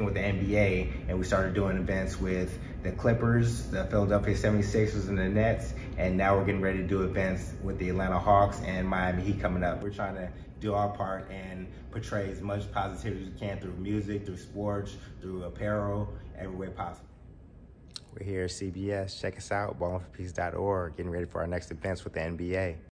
working with the NBA, and we started doing events with the Clippers, the Philadelphia 76ers, and the Nets, and now we're getting ready to do events with the Atlanta Hawks and Miami Heat coming up. We're trying to do our part and portray as much positivity as we can through music, through sports, through apparel, every way possible. We're here at CBS. Check us out, ballinforpeace.org, getting ready for our next events with the NBA.